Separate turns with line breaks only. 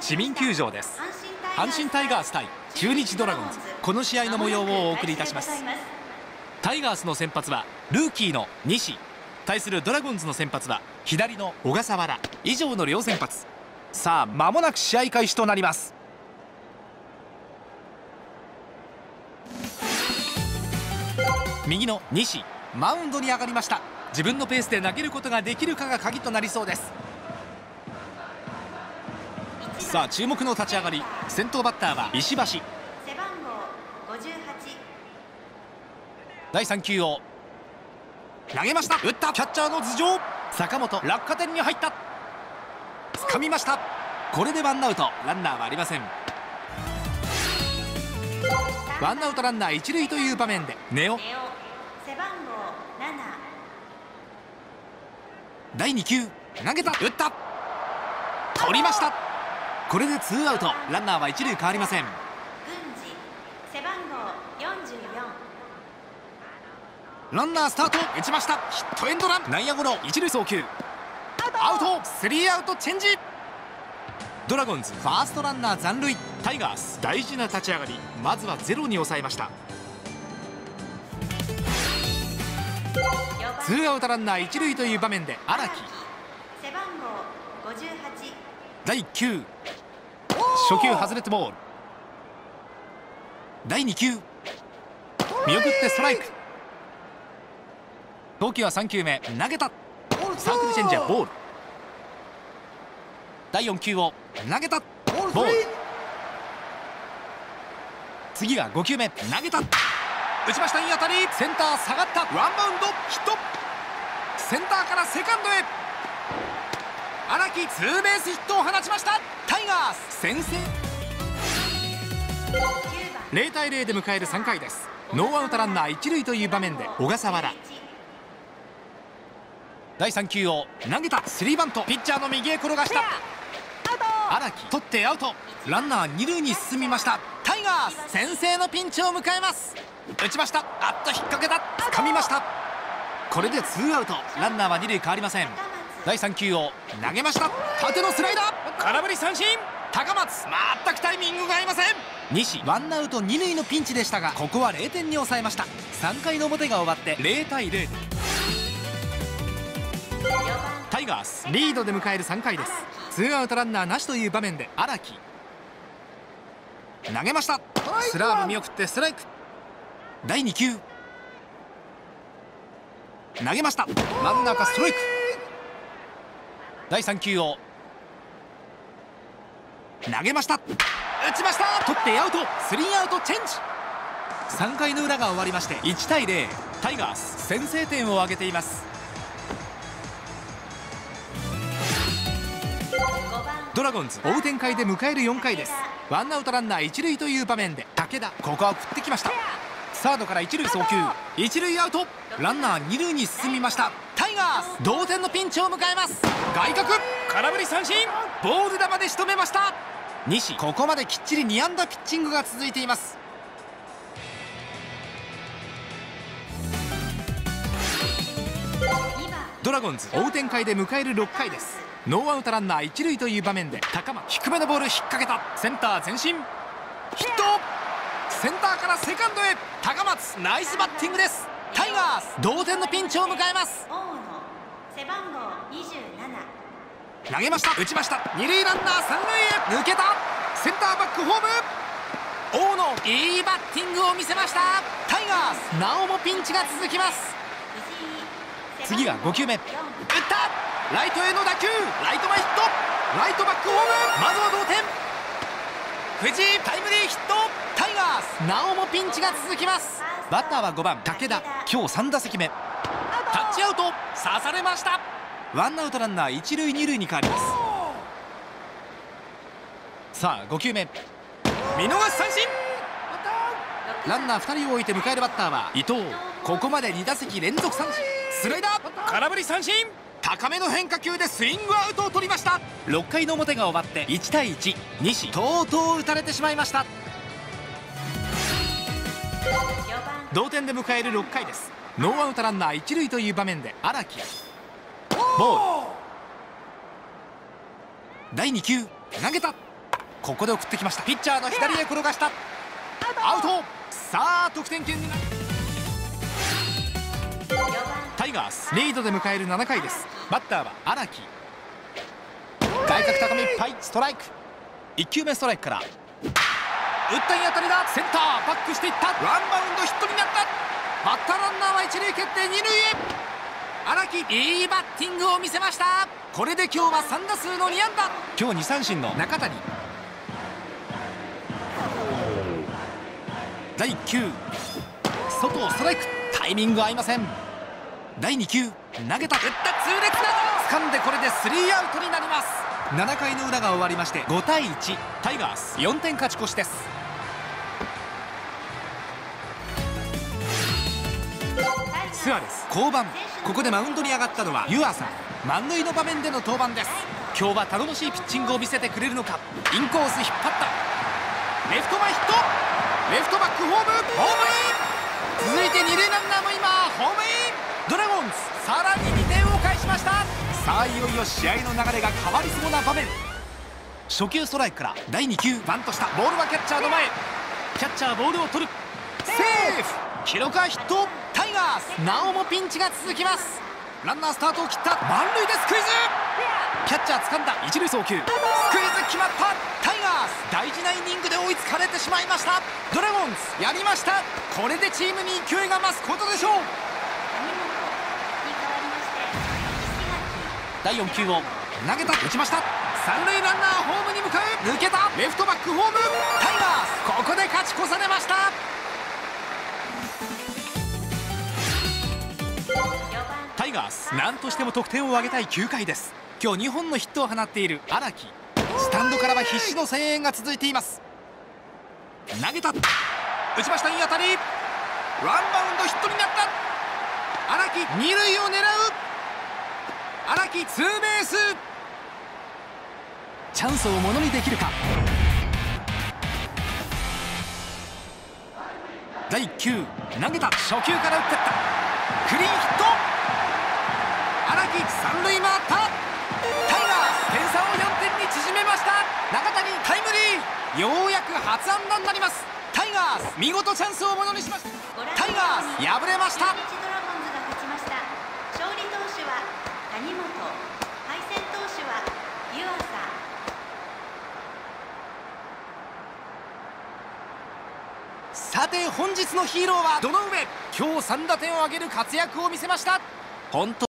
市民球場です。阪神タイガース対中日ドラゴンズ、この試合の模様をお送りいたします。タイガースの先発はルーキーの西、対するドラゴンズの先発は左の小笠原。以上の両先発。さあ間もなく試合開始となります。右の西、マウンドに上がりました。自分のペースで投げることができるかが鍵となりそうです。さあ注目の立ち上がり、先頭バッターは石橋。第3球を投げました。打った。キャッチャーの頭上、坂本落下点に入った。掴みました。これでワンアウト、ランナーはありません。ワンアウトランナー一塁という場面で根尾、第2球投げた。打った。取りました。これでツーアウト、ランナーは一塁変わりません。ランナースタート、打ちました。ヒットエンドラン、内野ゴロ、一塁送球アウト、スリーアウトチェンジ。ドラゴンズファーストランナー残塁。タイガース大事な立ち上がり、まずはゼロに抑えました。ツーアウトランナー一塁という場面で荒木、第1球初球外れてボール。第2球見送ってストライク。投球は3球目、投げた。サークルチェンジャーボール。第4球を投げた。ボール。次が5球目、投げた。打ちました。いい当たり。センター下がった。ワンバウンドヒット。センターからセカンドへ。荒木ツーベースヒットを放ちました。タイガース先制。0対0で迎える3回です。ノーアウトランナー一塁という場面で小笠原。第3球を投げた。スリーバント、ピッチャーの右へ転がした。荒木取ってアウト、ランナー二塁に進みました。タイガース先制のピンチを迎えます。打ちました。あっと引っ掛けた。掴みました。これでツーアウト、ランナーは二塁変わりません。第3球を投げました。縦のスライダー、空振り三振。高松全くタイミングが合いません。西、ワンアウト二塁のピンチでしたが、ここは0点に抑えました。3回の表が終わって0対0。タイガースリードで迎える3回です。ツーアウトランナーなしという場面で荒木投げました。スラーブ見送ってストライク。第2球投げました。真ん中ストライク。第3球を投げました。打ちました。取ってアウト、スリーアウトチェンジ。3回の裏が終わりまして1対0、タイガース先制点を挙げています。ドラゴンズ追う展開で迎える4回です。ワンアウトランナー一塁という場面で武田、ここは振ってきました。サードから一塁送球、一塁アウト、ランナー二塁に進みました。タイガース同点のピンチを迎えます。外角空振り三振、ボール球で仕留めました。西、ここまできっちり2安打ピッチングが続いています。ドラゴンズ追う展開で迎える6回です。ノーアウトランナー一塁という場面で高松、低めのボール引っ掛けた。センター前進ヒット。センターからセカンドへ。高松ナイスバッティングです。タイガース同点のピンチを迎えます。投げました。打ちました。二塁ランナー三塁へ抜けた。センターバックホーム。大野いいバッティングを見せました。タイガースなおもピンチが続きます。次が5球目、打った。ライトへの打球、ライト前ヒット。ライトバックホーム、まずは同点。藤井タイムリーヒット。タイガースなおもピンチが続きます。バッターは5番武田、今日3打席目。タッチアウト、刺されました。ワンアウトランナー一塁二塁に変わります。さあ5球目、見逃し三振。ランナー2人を置いて迎えるバッターは伊藤、ここまで2打席連続三振。スライダー空振り三振、高めの変化球でスイングアウトを取りました。6回の表が終わって1対1、西とうとう打たれてしまいました。同点で迎える6回です。ノーアウトランナー一塁という場面で荒木ボール。第2球投げた。 ここで送ってきました。ピッチャーの左へ転がした。アウト。さあ得点圏になる。タイガースリードで迎える7回です。バッターは荒木。外角高めいっぱい、ストライク。1球目ストライクから打ったいい当たりだ。センターバックしていった。ワンバウンドヒットになった。バッターランナーは一塁蹴って二塁へ。荒木いいバッティングを見せました。これで今日は3打数の2安打。今日2三振の中谷。第1球外ストライク。タイミング合いません。第2球投げた。打った。痛烈な。掴んでこれでスリーアウトになります。7回の裏が終わりまして5対1、タイガース4点勝ち越しです。スアレス降板。ここでマウンドに上がったのは湯浅。満塁の場面での登板です。今日は頼もしいピッチングを見せてくれるのか。インコース引っ張った。レフト前ヒット。レフトバックホームイン。続いて二塁ランナーも今ホームイン。ドラゴンズさらに2点を返しました。さあいよいよ試合の流れが変わりそうな場面。初球ストライクから第2球バントした。ボールはキャッチャーの前。キャッチャーボールを取る。セーフ。記録はヒット。タイガースなおもピンチが続きます。ランナースタートを切った。満塁でスクイズ。キャッチャー掴んだ。一塁送球。スクイズ決まった。タイガース大事なイニングで追いつかれてしまいました。ドラゴンズやりました。これでチームに勢いが増すことでしょう。第4球を投げた。打ちました。三塁ランナーホームに向かう。抜けた。レフトバックホーム。タイガースここで勝ち越されました。タイガース何としても得点を挙げたい9回です。今日2本のヒットを放っている荒木。スタンドからは必死の声援が続いています。投げた。打ちました。いい当たり。ワンバウンドヒットになった。荒木二塁を狙う。荒木ツーベース。チャンスをものにできるか。第1球投げた。初球から打っていった。クリーンヒット。荒木三塁回った。タイガース点差を4点に縮めました。中谷タイムリー。ようやく初安打になります。タイガース見事チャンスをものにしました。タイガース敗れました。
勝利投手は谷本、敗戦投手は湯浅。
さて本日のヒーローは堂上。今日3打点を挙げる活躍を見せました。本当